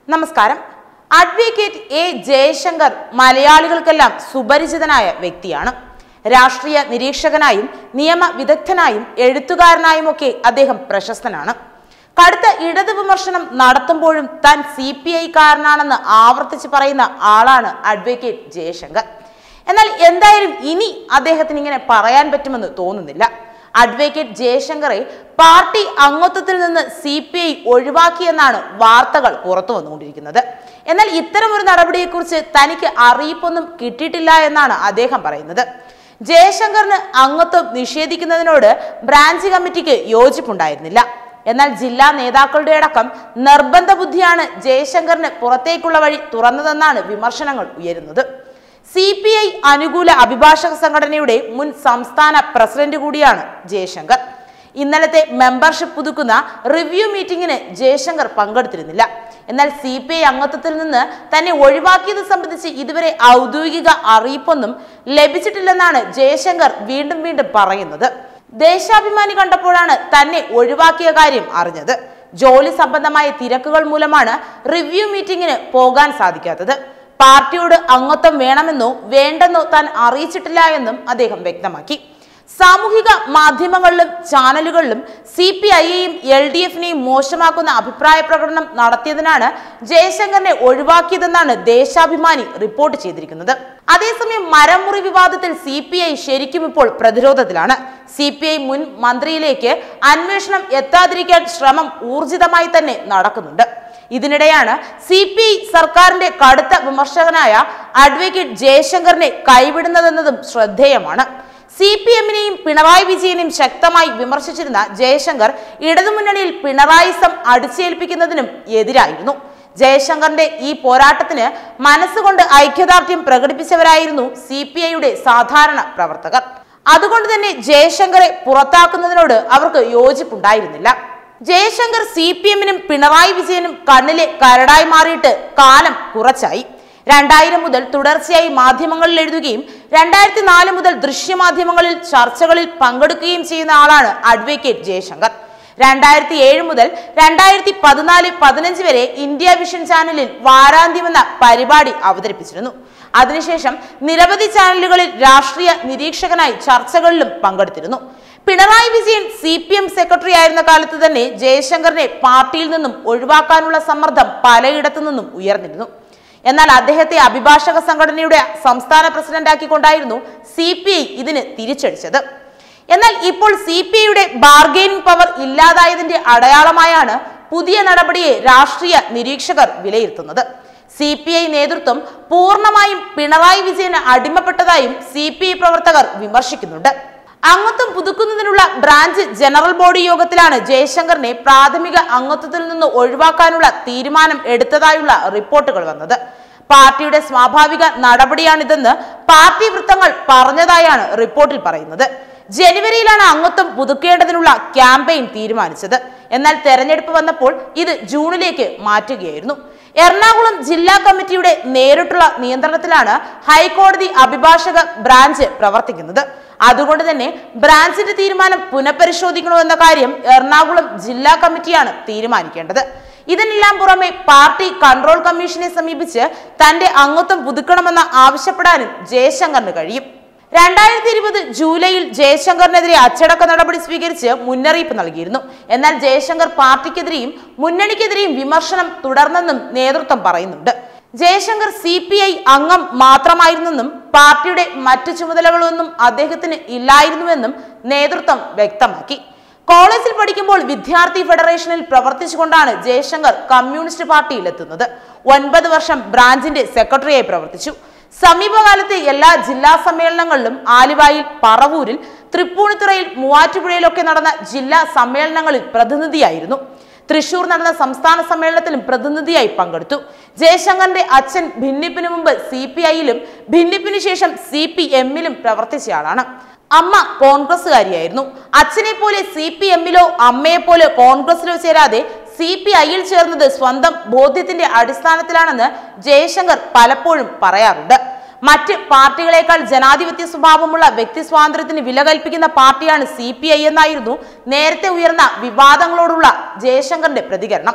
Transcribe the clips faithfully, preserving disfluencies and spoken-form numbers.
നമസ്കാരം. Advocate A Jayashankar മലയാളികൾക്കെല്ലാം സുപരിചിതനായ വ്യക്തിയാണ്. രാഷ്ട്രീയ നിരീക്ഷകനായും നിയമ വിദഗ്ധനായും എഴുത്തുകാരനായുമൊക്കെ അദ്ദേഹം പ്രശസ്തനാണ്. കടുത്ത ഇടത് വിമർശനം നടത്തുമ്പോഴും താൻ സി പി ഐ കാരനാണെന്ന് ആവർത്തിച്ച് പറയുന്ന ആളാണ് അഡ്വക്കേറ്റ് ജയശങ്കർ. എന്നാൽ എന്തായാലും ഇനി അദ്ദേഹത്തിന് ഇങ്ങനെ പറയാൻ പറ്റുമെന്ന് തോന്നുന്നില്ല. അഡ്വക്കേറ്റ് ജയശങ്കറെ പാർട്ടി അംഗത്വത്തിൽ നിന്ന് സി പി ഐ ഒഴിവാക്കിയെന്നാണ് വാർത്തകൾ പുറത്തു വന്നുകൊണ്ടിരിക്കുന്നത്. എന്നാൽ ഇത്തരം ഒരു നടപടിയെക്കുറിച്ച് തനിക്ക് അറിയിപ്പൊന്നും കിട്ടിയിട്ടില്ല എന്നാണ് അദ്ദേഹം പറയുന്നത്. ജയശങ്കറിന് അംഗത്വം നിഷേധിക്കുന്നതിനോട് ബ്രാഞ്ച് കമ്മിറ്റിക്ക് യോജിപ്പുണ്ടായിരുന്നില്ല. എന്നാൽ ജില്ലാ നേതാക്കളുടെ അടക്കം നിർബന്ധ ബുദ്ധിയാണ് ജയശങ്കറിന് പുറത്തേക്കുള്ള വഴി തുറന്നതെന്നാണ് വിമർശനങ്ങൾ ഉയരുന്നത്. സി പി ഐ അനുകൂല അഭിഭാഷക സംഘടനയുടെ മുൻ സംസ്ഥാന പ്രസിഡന്റ് കൂടിയാണ് ജയശങ്കർ. ഇന്നലത്തെ മെമ്പർഷിപ്പ് പുതുക്കുന്ന റിവ്യൂ മീറ്റിംഗിന് ജയശങ്കർ പങ്കെടുത്തിരുന്നില്ല. എന്നാൽ സി പി ഐ അംഗത്വത്തിൽ നിന്ന് തന്നെ ഒഴിവാക്കിയത് സംബന്ധിച്ച് ഇതുവരെ ഔദ്യോഗിക അറിയിപ്പൊന്നും ലഭിച്ചിട്ടില്ലെന്നാണ് ജയശങ്കർ വീണ്ടും വീണ്ടും പറയുന്നത്. ദേശാഭിമാനി കണ്ടപ്പോഴാണ് തന്നെ ഒഴിവാക്കിയ കാര്യം അറിഞ്ഞത്. ജോലി സംബന്ധമായ തിരക്കുകൾ മൂലമാണ് റിവ്യൂ മീറ്റിംഗിന് പോകാൻ സാധിക്കാത്തത്. പാർട്ടിയോട് അംഗത്വം വേണമെന്നോ വേണ്ടെന്നോ താൻ അറിയിച്ചിട്ടില്ല എന്നും അദ്ദേഹം വ്യക്തമാക്കി. സാമൂഹിക മാധ്യമങ്ങളിലും ചാനലുകളിലും സി പി ഐയെയും എൽ ഡി എഫിനെയും മോശമാക്കുന്ന അഭിപ്രായ പ്രകടനം നടത്തിയതിനാണ് ജയശങ്കറിനെ ഒഴിവാക്കിയതെന്നാണ് ദേശാഭിമാനി റിപ്പോർട്ട് ചെയ്തിരിക്കുന്നത്. അതേസമയം മരമുറി വിവാദത്തിൽ സി പി ഐ ശരിക്കും ഇപ്പോൾ പ്രതിരോധത്തിലാണ്. സി പി ഐ മുൻ മന്ത്രിയിലേക്ക് അന്വേഷണം എത്താതിരിക്കാൻ ശ്രമം ഊർജിതമായി തന്നെ നടക്കുന്നുണ്ട്. ഇതിനിടെയാണ് സി പി ഐ സർക്കാരിന്റെ കടുത്ത വിമർശകനായ അഡ്വക്കേറ്റ് ജയശങ്കറിനെ കൈവിടുന്നതെന്നതും ശ്രദ്ധേയമാണ്. സി പി എമ്മിനെയും പിണറായി വിജയനെയും ശക്തമായി വിമർശിച്ചിരുന്ന ജയശങ്കർ ഇടതുമുന്നണിയിൽ പിണറായിസം അടിച്ചേൽപ്പിക്കുന്നതിനും എതിരായിരുന്നു. ജയശങ്കറിന്റെ ഈ പോരാട്ടത്തിന് മനസ്സുകൊണ്ട് ഐക്യദാർഢ്യം പ്രകടിപ്പിച്ചവരായിരുന്നു സി പി ഐയുടെ സാധാരണ പ്രവർത്തകർ. അതുകൊണ്ട് തന്നെ ജയശങ്കറെ പുറത്താക്കുന്നതിനോട് അവർക്ക് യോജിപ്പുണ്ടായിരുന്നില്ല. ജയശങ്കർ സി പി എമ്മിനും പിണറായി വിജയനും കണ്ണിലെ കരടായി മാറിയിട്ട് കാലം കുറച്ചായി. രണ്ടായിരം മുതൽ തുടർച്ചയായി മാധ്യമങ്ങളിൽ എഴുതുകയും രണ്ടായിരത്തി നാല് മുതൽ ദൃശ്യമാധ്യമങ്ങളിൽ ചർച്ചകളിൽ പങ്കെടുക്കുകയും ചെയ്യുന്ന ആളാണ് അഡ്വക്കേറ്റ് ജയശങ്കർ. രണ്ടായിരത്തി ഏഴ് മുതൽ രണ്ടായിരത്തി പതിനാല് പതിനഞ്ച് വരെ ഇന്ത്യ വിഷൻ ചാനലിൽ വാരാന്ത്യമെന്ന പരിപാടി അവതരിപ്പിച്ചിരുന്നു. അതിനുശേഷം നിരവധി ചാനലുകളിൽ രാഷ്ട്രീയ നിരീക്ഷകനായി ചർച്ചകളിലും പങ്കെടുത്തിരുന്നു. Pinarayi Vijayan C P M secretary ആയിരുന്ന കാലത്ത് തന്നെ ജയശങ്കറിനെ പാർട്ടിയിൽ നിന്നും ഒഴിവാക്കാനുള്ള സമ്മർദ്ദം പലയിടത്തു നിന്നും ഉയർന്നിരുന്നു. എന്നാൽ അദ്ദേഹത്തെ അഭിഭാഷക സംഘടനയുടെ സംസ്ഥാന പ്രസിഡന്റാക്കിക്കൊണ്ടായിരുന്നു സി പി ഐ ഇതിന് തിരിച്ചടിച്ചത്. എന്നാൽ ഇപ്പോൾ സി പി ഐയുടെ ബാർഗെയിനിങ് പവർ ഇല്ലാതായതിന്റെ അടയാളമായാണ് പുതിയ നടപടിയെ രാഷ്ട്രീയ നിരീക്ഷകർ വിലയിരുത്തുന്നത്. സി പി ഐ നേതൃത്വം പൂർണ്ണമായും പിണറായി വിജയന് അടിമപ്പെട്ടതായും സി പി ഐ പ്രവർത്തകർ വിമർശിക്കുന്നുണ്ട്. അംഗത്വം പുതുക്കുന്നതിനുള്ള ബ്രാഞ്ച് ജനറൽ ബോഡി യോഗത്തിലാണ് ജയശങ്കറിനെ പ്രാഥമിക അംഗത്വത്തിൽ നിന്ന് ഒഴിവാക്കാനുള്ള തീരുമാനം എടുത്തതായുള്ള റിപ്പോർട്ടുകൾ വന്നത്. പാർട്ടിയുടെ സ്വാഭാവിക നടപടിയാണിതെന്ന് പാർട്ടി വൃത്തങ്ങൾ പറഞ്ഞതായാണ് റിപ്പോർട്ടിൽ പറയുന്നത്. ജനുവരിയിലാണ് അംഗത്വം പുതുക്കേണ്ടതിനുള്ള ക്യാമ്പയിൻ തീരുമാനിച്ചത്. എന്നാൽ തെരഞ്ഞെടുപ്പ് വന്നപ്പോൾ ഇത് ജൂണിലേക്ക് മാറ്റുകയായിരുന്നു. എറണാകുളം ജില്ലാ കമ്മിറ്റിയുടെ നേരിട്ടുള്ള നിയന്ത്രണത്തിലാണ് ഹൈക്കോടതി അഭിഭാഷക ബ്രാഞ്ച് പ്രവർത്തിക്കുന്നത്. അതുകൊണ്ട് തന്നെ ബ്രാഞ്ചിന്റെ തീരുമാനം പുനഃപരിശോധിക്കണമെന്ന കാര്യം എറണാകുളം ജില്ലാ കമ്മിറ്റിയാണ് തീരുമാനിക്കേണ്ടത്. ഇതിനെല്ലാം പുറമെ പാർട്ടി കൺട്രോൾ കമ്മീഷനെ സമീപിച്ച് തന്റെ അംഗത്വം പുതുക്കണമെന്ന് ആവശ്യപ്പെടാനും ജയശങ്കറിന് കഴിയും. രണ്ടായിരത്തി ഇരുപത് ജൂലൈയിൽ ജയശങ്കറിനെതിരെ അച്ചടക്ക നടപടി സ്വീകരിച്ച് മുന്നറിയിപ്പ് നൽകിയിരുന്നു. എന്നാൽ ജയശങ്കർ പാർട്ടിക്കെതിരെയും മുന്നണിക്കെതിരെയും വിമർശനം തുടർന്നെന്നും നേതൃത്വം പറയുന്നുണ്ട്. ജയശങ്കർ സി പി ഐ അംഗം മാത്രമായിരുന്നെന്നും പാർട്ടിയുടെ മറ്റു ചുമതലകളൊന്നും അദ്ദേഹത്തിന് ഇല്ലായിരുന്നുവെന്നും നേതൃത്വം വ്യക്തമാക്കി. കോളേജിൽ പഠിക്കുമ്പോൾ വിദ്യാർത്ഥി ഫെഡറേഷനിൽ പ്രവർത്തിച്ചുകൊണ്ടാണ് ജയശങ്കർ കമ്മ്യൂണിസ്റ്റ് പാർട്ടിയിൽ എത്തുന്നത്. ഒൻപത് വർഷം ബ്രാഞ്ചിന്റെ സെക്രട്ടറിയായി പ്രവർത്തിച്ചു. സമീപകാലത്തെ എല്ലാ ജില്ലാ സമ്മേളനങ്ങളിലും ആലുവായിൽ, പറവൂരിൽ, തൃപ്പൂണിത്തുറയിൽ, മൂവാറ്റുപുഴയിലൊക്കെ നടന്ന ജില്ലാ സമ്മേളനങ്ങളിൽ പ്രതിനിധിയായിരുന്നു. തൃശൂർ നടന്ന സംസ്ഥാന സമ്മേളനത്തിലും പ്രതിനിധിയായി പങ്കെടുത്തു. ജയശങ്കറിന്റെ അച്ഛൻ ഭിന്നിപ്പിന് മുമ്പ് സി പി ഐയിലും ഭിന്നിപ്പിന് ശേഷം സി പി എമ്മിലും പ്രവർത്തിച്ചയാളാണ്. അമ്മ കോൺഗ്രസുകാരിയായിരുന്നു. അച്ഛനെ പോലെ സി പി എമ്മിലോ അമ്മയെ പോലെ കോൺഗ്രസിലോ ചേരാതെ സി പി ഐയിൽ ചേർന്നത് സ്വന്തം ബോധ്യത്തിന്റെ അടിസ്ഥാനത്തിലാണെന്ന് ജയശങ്കർ പലപ്പോഴും പറയാറുണ്ട്. മറ്റ് പാർട്ടികളെക്കാൾ ജനാധിപത്യ സ്വഭാവമുള്ള വ്യക്തി സ്വാതന്ത്ര്യത്തിന് വില കൽപ്പിക്കുന്ന പാർട്ടിയാണ് സി പി ഐ എന്നായിരുന്നു നേരത്തെ ഉയർന്ന വിവാദങ്ങളോടുള്ള ജയശങ്കറിന്റെ പ്രതികരണം.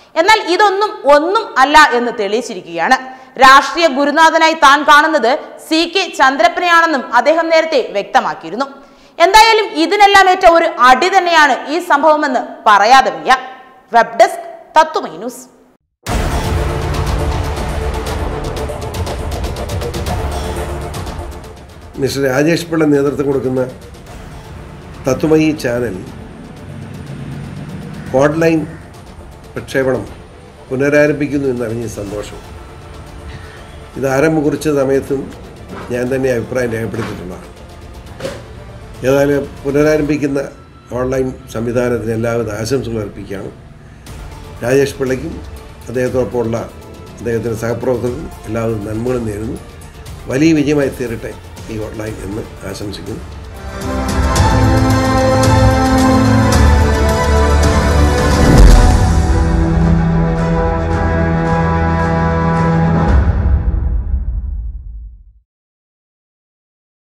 എന്നാൽ ഇതൊന്നും ഒന്നും അല്ല എന്ന് തെളിയിച്ചിരിക്കുകയാണ്. രാഷ്ട്രീയ ഗുരുനാഥനായി താൻ കാണുന്നത് സി കെ ചന്ദ്രപ്പനെയാണെന്നും അദ്ദേഹം നേരത്തെ വ്യക്തമാക്കിയിരുന്നു. എന്തായാലും ഇതിനെല്ലാം ഏറ്റ ഒരു അടി തന്നെയാണ് ഈ സംഭവമെന്ന് പറയാതെ വയ്യ. Web desk Tatwamayi news. Mister Rajesh Pillai നേതൃത്വം കൊടുക്കുന്ന തത്വമയി ചാനൽ ഓൺലൈൻ പ്രക്ഷേപണം പുനരാരംഭിക്കുന്നു എന്നറിഞ്ഞ സന്തോഷം. ഇത് ആരംഭം കുറിച്ച സമയത്തും ഞാൻ തന്നെ അഭിപ്രായം രേഖപ്പെടുത്തിയിട്ടുള്ളതാണ്. ഏതായാലും പുനരാരംഭിക്കുന്ന ഓൺലൈൻ സംവിധാനത്തിന് എല്ലാവിധ ആശംസകൾ അർപ്പിക്കുകയാണ്. രാജേഷ് പിള്ളയ്ക്കും അദ്ദേഹത്തോടൊപ്പമുള്ള അദ്ദേഹത്തിൻ്റെ സഹപ്രവർത്തകർക്കും എല്ലാവിധ നന്മകളും നേരുന്നു. വലിയ വിജയമായി തീരട്ടെ ഈ ഓൺലൈൻ എന്ന് ആശംസിക്കുന്നു.